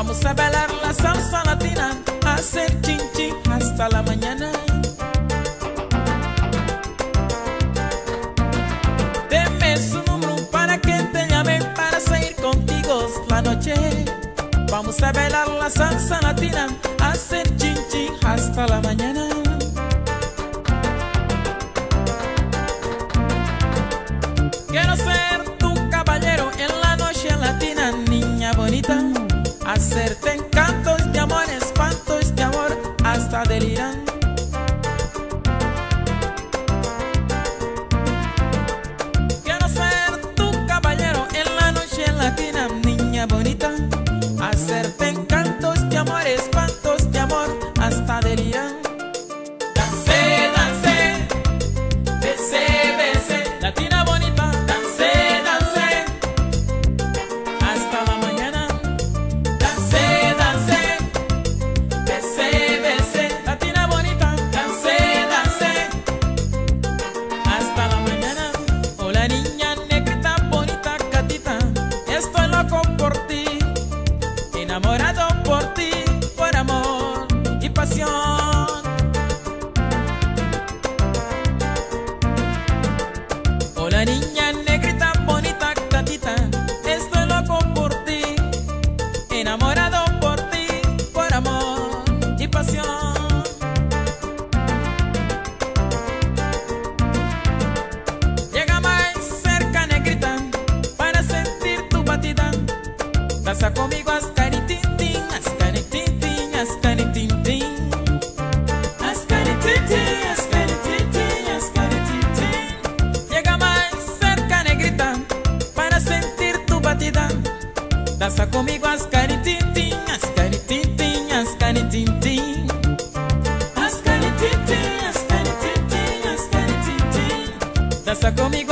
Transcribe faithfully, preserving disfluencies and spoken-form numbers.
Vamos a bailar la salsa latina, hacer chin chin hasta la mañana. Deme su número para que te llame para seguir contigo la noche. Vamos a bailar la salsa latina, hacer chin chin hasta la mañana. Quiero ser tu caballero en la noche latina, niña bonita. Hacerte encantos de amor, espantos de amor, hasta delirar. Quiero ser tu caballero en la noche latina, niña bonita. Hacerte encantos de amor, espantos de amor, hasta delirar. Dance, dance, bese, bese, latina bonita. Dance, dance, hasta la mañana. Dance, dance, bese, bese, latina bonita. Dance, dance, hasta la mañana. Hola niña negrita bonita gatita, estoy loco por ti, enamorado por ti, por amor y pasión. Hola niña negrita bonita gatita, estoy loco por ti, enamorado por ti, por amor y pasión. Llega más cerca negrita para sentir tu batida. Danza conmigo ascaritintin, ascaritintin, ascaritintin. Ascaritintin, ascaritintin, ascaritintin. Llega más cerca negrita para sentir tu batida. Danza conmigo ascaritintin, ascaritintin, ascaritintin. Ascaritintin, ascaritintin, ascaritintin. Danza conmigo.